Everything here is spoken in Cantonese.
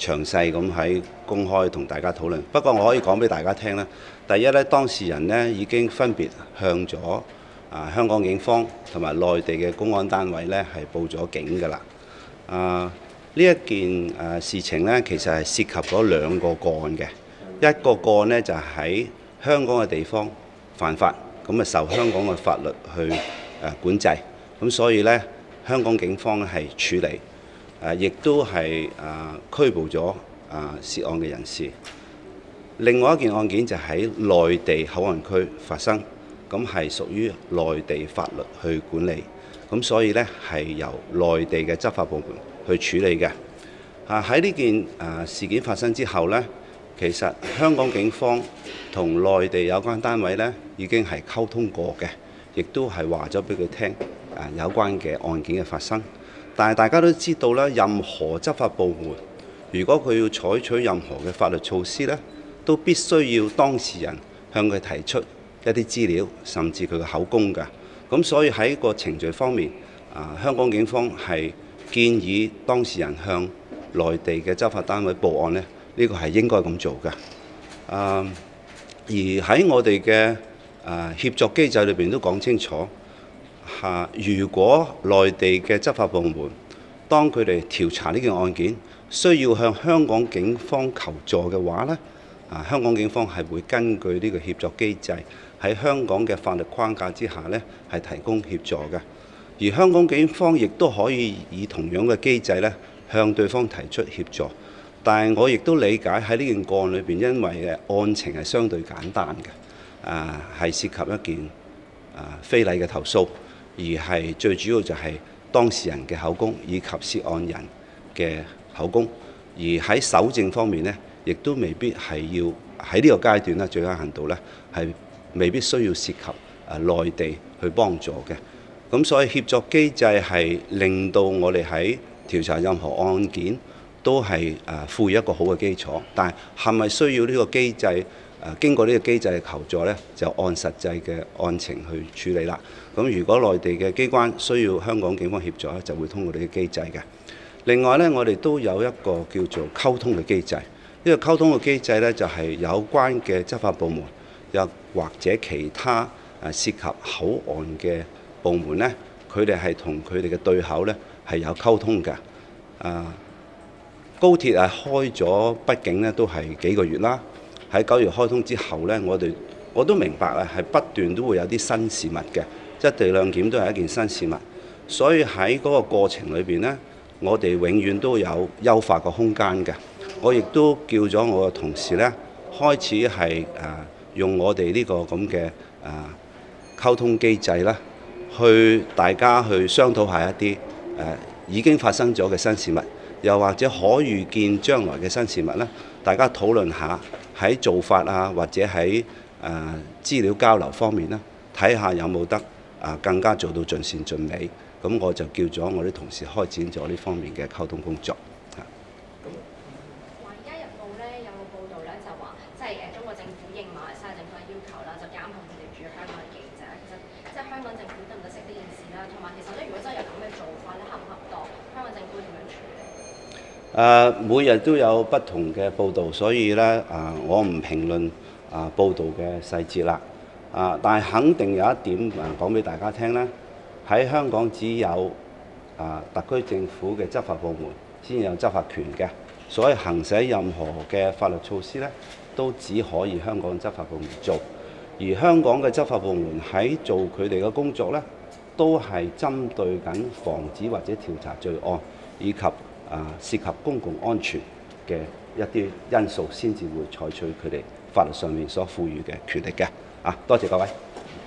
詳細咁喺公開同大家討論。不過我可以講俾大家聽咧，第一咧，當事人咧已經分別向咗香港警方同埋內地嘅公安單位咧係報咗警㗎啦。呢一件事情咧，其實係涉及咗兩個個案嘅。一個個案咧就喺香港嘅地方犯法，咁受香港嘅法律去管制，咁所以咧香港警方咧係處理，亦都係拘捕咗涉案嘅人士。另外一件案件就喺內地口岸區發生，咁係屬於內地法律去管理，咁所以咧係由內地嘅執法部門去處理嘅。喺呢件事件發生之後咧，其實香港警方同內地有關單位咧已經係溝通過嘅，亦都係話咗俾佢聽有關嘅案件嘅發生。但係大家都知道咧，任何執法部門如果佢要採取任何嘅法律措施咧，都必須要當事人向佢提出一啲資料，甚至佢嘅口供㗎。咁所以喺個程序方面，香港警方係建議當事人向內地嘅執法單位報案咧，呢個係應該咁做㗎。而喺我哋嘅協作機制裏邊都講清楚，如果內地嘅執法部門當佢哋調查呢件案件，需要向香港警方求助嘅話咧，香港警方係會根據呢個協作機制喺香港嘅法律框架之下咧，係提供協助嘅。而香港警方亦都可以以同樣嘅機制咧，向對方提出協助。但係我亦都理解喺呢件個案裏邊，因為案情係相對簡單嘅，係涉及一件非禮嘅投訴，而係最主要就係當事人嘅口供以及涉案人嘅口供。而喺搜證方面呢，亦都未必係要喺呢個階段咧，最低限度呢係未必需要涉及內地去幫助嘅。咁所以協作機制係令到我哋喺調查任何案件都係賦予一個好嘅基礎。但係咪需要呢個機制經過呢個機制嘅求助呢，就按實際嘅案情去處理啦。咁如果內地嘅機關需要香港警方協助咧，就會通過呢個機制嘅。另外呢，我哋都有一個叫做溝通嘅機制。呢個溝通嘅機制呢，就係有關嘅執法部門，又或者其他涉及口岸嘅部門呢，佢哋係同佢哋嘅對口呢係有溝通嘅。高鐵開咗，畢竟呢都係幾個月啦。喺9月開通之後呢，我都明白係不斷都會有啲新事物嘅，一地兩檢都係一件新事物。所以喺嗰個過程裏邊呢，我哋永遠都有優化嘅空間嘅。我亦都叫咗我嘅同事呢，開始係用我哋呢個咁嘅溝通機制啦，去大家去商討下一啲已經發生咗嘅新事物，又或者可預見將來嘅新事物呢，大家討論下喺做法或者喺資料交流方面呢，睇下有冇得更加做到盡善盡美。咁我就叫咗我啲同事開展咗呢方面嘅溝通工作。 華爾街日報咧有個報導咧就話，即係中國政府應馬來西亞政府嘅要求啦，就監控佢哋駐香港嘅記者。其實即係香港政府得唔得識呢件事啦？同埋其實咧，如果真係有咁嘅做法咧，恰唔恰當？香港政府點樣處理？ 每日都有不同嘅報導，所以咧我唔評論報導嘅細節啦。但係肯定有一點講俾大家聽咧，喺香港只有特區政府嘅執法部門先有執法權嘅，所以行使任何嘅法律措施咧，都只可以香港執法部門做。而香港嘅執法部門喺做佢哋嘅工作咧，都係針對緊防止或者調查罪案，以及涉及公共安全嘅一啲因素，先至會採取佢哋法律上面所賦予嘅權力嘅。多謝各位。